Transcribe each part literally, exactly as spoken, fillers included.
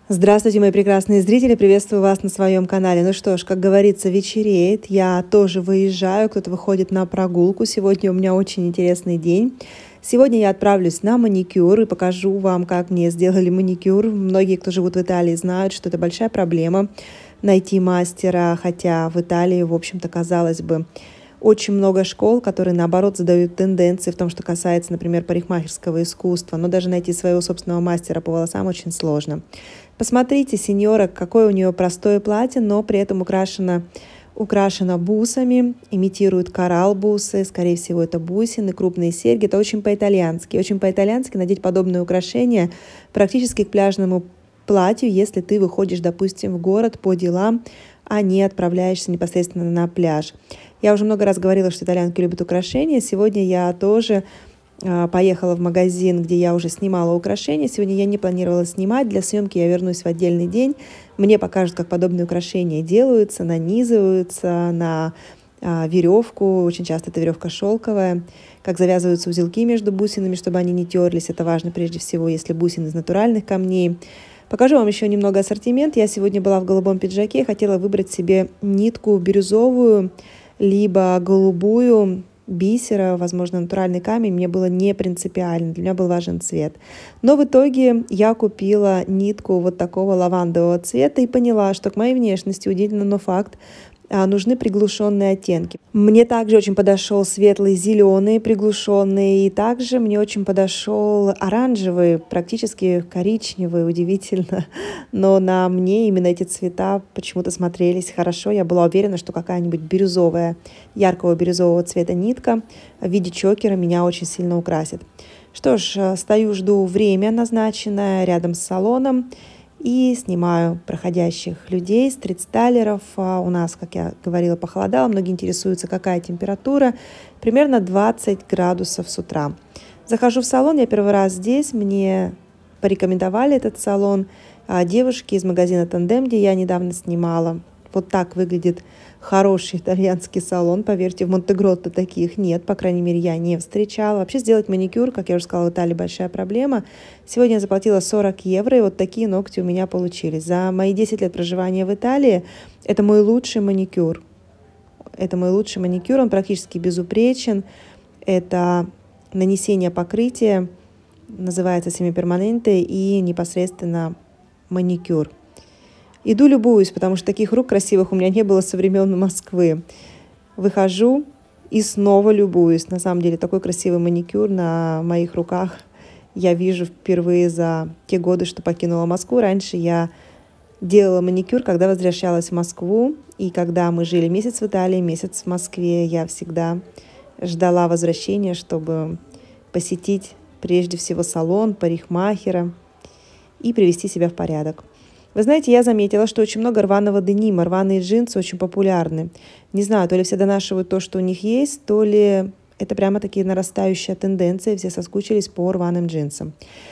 Здравствуйте, мои прекрасные зрители, приветствую вас на своем канале. Ну что ж, как говорится, вечереет, я тоже выезжаю, кто-то выходит на прогулку. Сегодня у меня очень интересный день. Сегодня я отправлюсь на маникюр и покажу вам, как мне сделали маникюр. Многие, кто живут в Италии, знают, что это большая проблема найти мастера, хотя в Италии, в общем-то, казалось бы, очень много школ, которые, наоборот, задают тенденции в том, что касается, например, парикмахерского искусства, но даже найти своего собственного мастера по волосам очень сложно. Посмотрите, сеньора, какое у нее простое платье, но при этом украшено, украшено бусами, имитирует коралл бусы, скорее всего, это бусины, крупные серьги. Это очень по-итальянски. Очень по-итальянски надеть подобные украшения практически к пляжному платью, если ты выходишь, допустим, в город по делам, а не отправляешься непосредственно на пляж. Я уже много раз говорила, что итальянки любят украшения. Сегодня я тоже э, поехала в магазин, где я уже снимала украшения. Сегодня я не планировала снимать. Для съемки я вернусь в отдельный день. Мне покажут, как подобные украшения делаются, нанизываются на э, веревку. Очень часто это веревка шелковая. Как завязываются узелки между бусинами, чтобы они не терлись. Это важно прежде всего, если бусины из натуральных камней. Покажу вам еще немного ассортимент. Я сегодня была в голубом пиджаке. Хотела выбрать себе нитку бирюзовую, либо голубую, бисера, возможно, натуральный камень. Мне было не принципиально, для меня был важен цвет. Но в итоге я купила нитку вот такого лавандового цвета и поняла, что к моей внешности, удивительно, но факт, нужны приглушенные оттенки. Мне также очень подошел светлый зеленый приглушенный, и также мне очень подошел оранжевый, практически коричневый, удивительно. Но на мне именно эти цвета почему-то смотрелись хорошо. Я была уверена, что какая-нибудь бирюзовая, яркого бирюзового цвета нитка в виде чокера меня очень сильно украсит. Что ж, стою, жду время назначенное рядом с салоном. И снимаю проходящих людей, стрит-стайлеров. У нас, как я говорила, похолодало. Многие интересуются, какая температура. Примерно двадцать градусов с утра. Захожу в салон, я первый раз здесь. Мне порекомендовали этот салон девушки из магазина «Тандем», где я недавно снимала. Вот так выглядит хороший итальянский салон. Поверьте, в Монте-Гротто таких нет. По крайней мере, я не встречала. Вообще сделать маникюр, как я уже сказала, в Италии большая проблема. Сегодня я заплатила сорок евро, и вот такие ногти у меня получились. За мои десять лет проживания в Италии это мой лучший маникюр. Это мой лучший маникюр. Он практически безупречен. Это нанесение покрытия, называется семиперманенте, и непосредственно маникюр. Иду любуюсь, потому что таких рук красивых у меня не было со времен Москвы. Выхожу и снова любуюсь. На самом деле такой красивый маникюр на моих руках я вижу впервые за те годы, что покинула Москву. Раньше я делала маникюр, когда возвращалась в Москву. И когда мы жили месяц в Италии, месяц в Москве, я всегда ждала возвращения, чтобы посетить прежде всего салон, парикмахера и привести себя в порядок. Вы знаете, я заметила, что очень много рваного денима, рваные джинсы очень популярны. Не знаю, то ли все донашивают то, что у них есть, то ли это прямо такие нарастающая тенденция, все соскучились по рваным джинсам.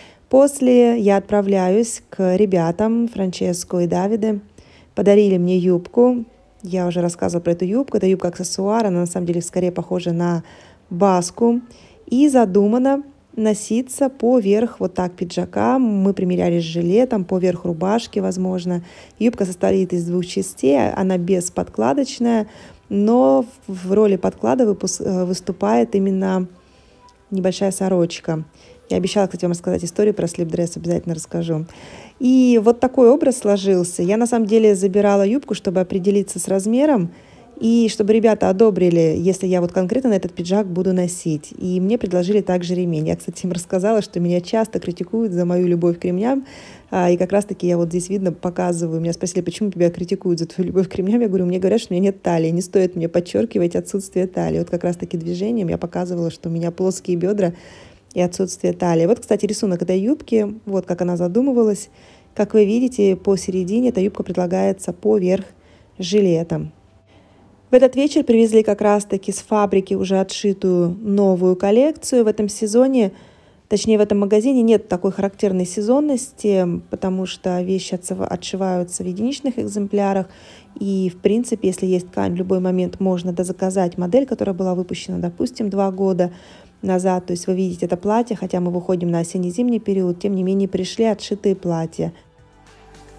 После я отправляюсь к ребятам, Франческо и Давиде. Подарили мне юбку. Я уже рассказывала про эту юбку. Это юбка-аксессуар, она на самом деле скорее похожа на баску. И задумана носиться поверх вот так пиджака. Мы примеряли с жилетом, поверх рубашки, возможно. Юбка состоит из двух частей, она бесподкладочная, но в роли подклада выступает именно небольшая сорочка. Я обещала, кстати, вам рассказать историю про слип-дресс, обязательно расскажу. И вот такой образ сложился. Я на самом деле забирала юбку, чтобы определиться с размером, и чтобы ребята одобрили, если я вот конкретно на этот пиджак буду носить. И мне предложили также ремень. Я, кстати, им рассказала, что меня часто критикуют за мою любовь к ремням. И как раз-таки я вот здесь видно показываю. Меня спросили, почему тебя критикуют за твою любовь к ремням. Я говорю, мне говорят, что у меня нет талии. Не стоит мне подчеркивать отсутствие талии. Вот как раз-таки движением я показывала, что у меня плоские бедра и отсутствие талии. Вот, кстати, рисунок этой юбки. Вот как она задумывалась. Как вы видите, посередине эта юбка предлагается поверх жилета. В этот вечер привезли как раз-таки с фабрики уже отшитую новую коллекцию. В этом сезоне, точнее в этом магазине, нет такой характерной сезонности, потому что вещи отшиваются в единичных экземплярах. И, в принципе, если есть ткань, в любой момент можно дозаказать модель, которая была выпущена, допустим, два года назад. То есть вы видите это платье, хотя мы выходим на осенне-зимний период, тем не менее пришли отшитые платья.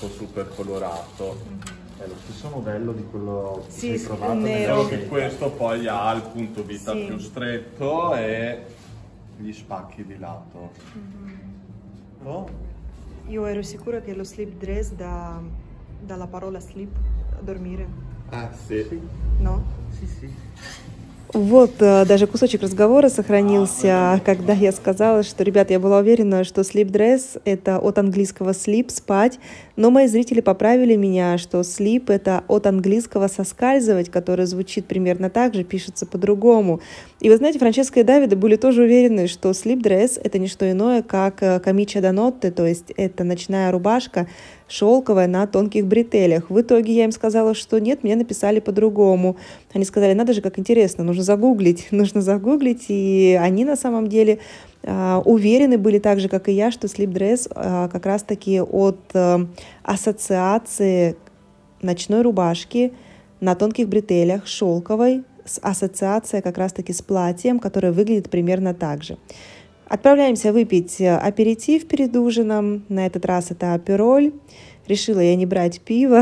bianco super colorato. È lo stesso modello di quello che Sì, hai sì, provato nero. Solo che questo poi ha il punto vita Sì. più stretto e gli spacchi di lato. Mm-hmm. Oh. Io ero sicura che lo slip dress da, dalla parola slip, dormire. Ah sì. No? Sì, sì. Вот, даже кусочек разговора сохранился, когда я сказала, что, ребята, я была уверена, что sleep dress — это от английского sleep — спать, но мои зрители поправили меня, что sleep — это от английского соскальзывать, который звучит примерно так же, пишется по-другому. И вы знаете, Франческа и Давида были тоже уверены, что sleep dress — это не что иное, как камича да нотте, то есть это ночная рубашка, шелковая на тонких бретелях. В итоге я им сказала, что нет, мне написали по-другому. Они сказали, надо же, как интересно, нужно загуглить, нужно загуглить. И они на самом деле э, уверены были так же, как и я, что sleep dress э, как раз-таки от э, ассоциации ночной рубашки на тонких бретелях, шелковой, ассоциация как раз-таки с платьем, которое выглядит примерно так же. Отправляемся выпить аперитив перед ужином. На этот раз это апероль. Решила я не брать пиво,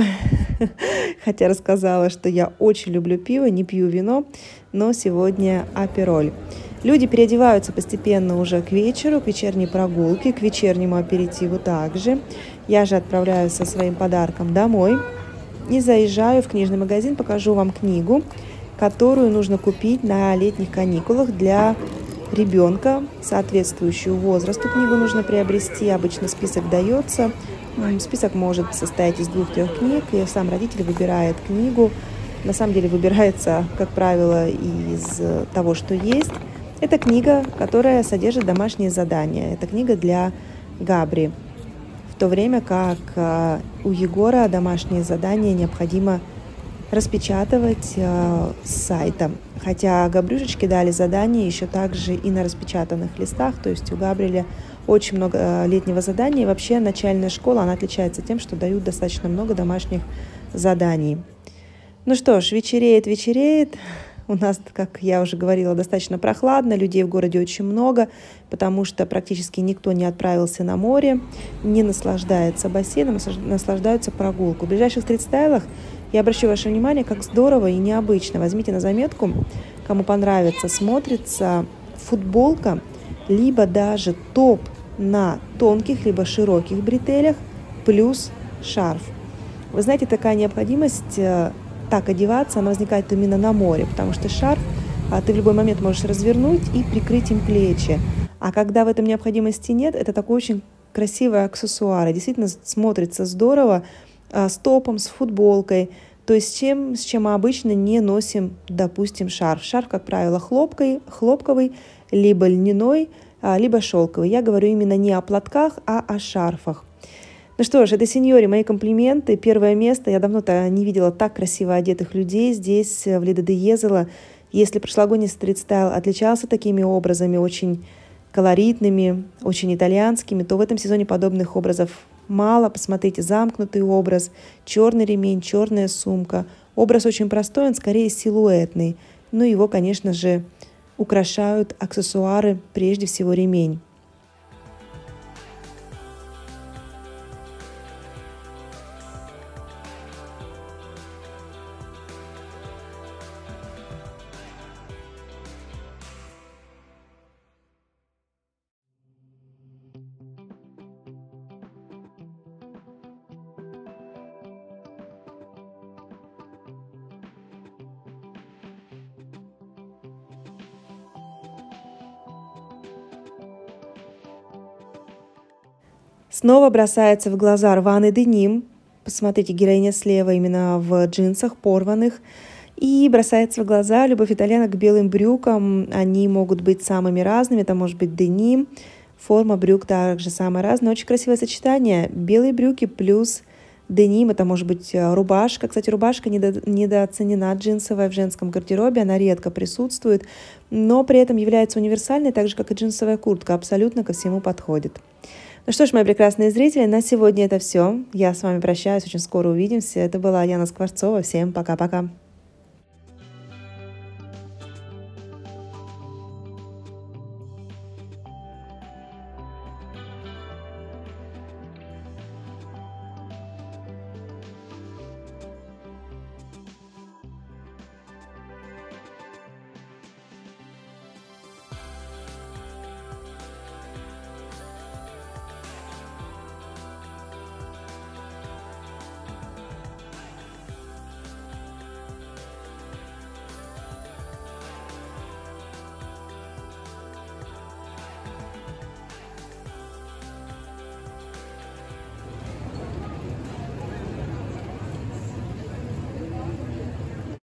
хотя рассказала, что я очень люблю пиво, не пью вино, но сегодня апероль. Люди переодеваются постепенно уже к вечеру, к вечерней прогулке, к вечернему аперитиву также. Я же отправляюсь со своим подарком домой и заезжаю в книжный магазин, покажу вам книгу, которую нужно купить на летних каникулах для ребенка, соответствующую возрасту. Книгу нужно приобрести, обычно список дается. Список может состоять из двух-трех книг, и сам родитель выбирает книгу. На самом деле выбирается, как правило, из того, что есть. Это книга, которая содержит домашние задания. Это книга для Габри. В то время как у Егора домашние задания необходимо распечатывать э, с сайта. Хотя Габрюшечке дали задания еще также и на распечатанных листах, то есть у Габриэля очень много э, летнего задания. И вообще начальная школа, она отличается тем, что дают достаточно много домашних заданий. Ну что ж, вечереет, вечереет. У нас, как я уже говорила, достаточно прохладно, людей в городе очень много, потому что практически никто не отправился на море, не наслаждается бассейном, наслаждаются прогулкой. В ближайших стрит-стайлах я обращу ваше внимание, как здорово и необычно. Возьмите на заметку, кому понравится, смотрится футболка, либо даже топ на тонких, либо широких бретелях, плюс шарф. Вы знаете, такая необходимость так одеваться, она возникает именно на море, потому что шарф ты в любой момент можешь развернуть и прикрыть им плечи. А когда в этом необходимости нет, это такой очень красивый аксессуар. И действительно смотрится здорово, с топом, с футболкой, то есть с чем, с чем мы обычно не носим, допустим, шарф. Шарф, как правило, хлопкой, хлопковый, либо льняной, либо шелковый. Я говорю именно не о платках, а о шарфах. Ну что ж, это сеньоре, мои комплименты. Первое место. Я давно-то не видела так красиво одетых людей здесь, в Лида де Езела. Если прошлогодний стрит-стайл отличался такими образами, очень колоритными, очень итальянскими, то в этом сезоне подобных образов мало. Посмотрите, замкнутый образ, черный ремень, черная сумка. Образ очень простой, он скорее силуэтный. Ну, его, конечно же, украшают аксессуары, прежде всего ремень. Снова бросается в глаза рваный деним. Посмотрите, героиня слева именно в джинсах порванных. И бросается в глаза любовь итальянок к белым брюкам. Они могут быть самыми разными. Это может быть деним. Форма брюк также самая разная. Очень красивое сочетание. Белые брюки плюс деним. Это может быть рубашка. Кстати, рубашка недо, недооценена джинсовая в женском гардеробе. Она редко присутствует, но при этом является универсальной, так же, как и джинсовая куртка. Абсолютно ко всему подходит. Ну что ж, мои прекрасные зрители, на сегодня это все. Я с вами прощаюсь, очень скоро увидимся. Это была Яна Скворцова. Всем пока-пока.